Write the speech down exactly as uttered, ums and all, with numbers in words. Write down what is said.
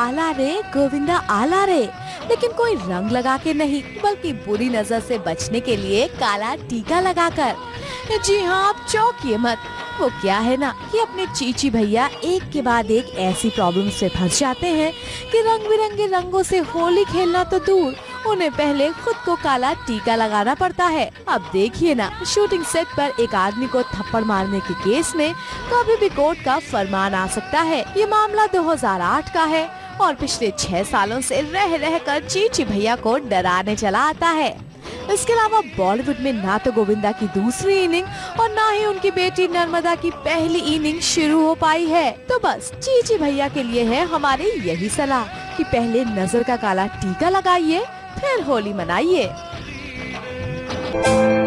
आला रे गोविंदा आला रे, लेकिन कोई रंग लगा के नहीं बल्कि बुरी नजर से बचने के लिए काला टीका लगाकर। जी हाँ, आप चौंकिए मत। वो क्या है ना कि अपने चीची भैया एक के बाद एक ऐसी प्रॉब्लम से फंस जाते हैं कि रंग बिरंगे रंगों से होली खेलना तो दूर, उन्हें पहले खुद को काला टीका लगाना पड़ता है। अब देखिए ना, शूटिंग सेट पर एक आदमी को थप्पड़ मारने के केस में कभी भी कोर्ट का फरमान आ सकता है। ये मामला दो हज़ार आठ का है और पिछले छह सालों से रह रह कर चीची भैया को डराने चला आता है। इसके अलावा बॉलीवुड में ना तो गोविंदा की दूसरी इनिंग और ना ही उनकी बेटी नर्मदा की पहली इनिंग शुरू हो पाई है। तो बस चीची भैया के लिए है हमारी यही सलाह कि पहले नजर का काला टीका लगाइए, फिर होली मनाइए।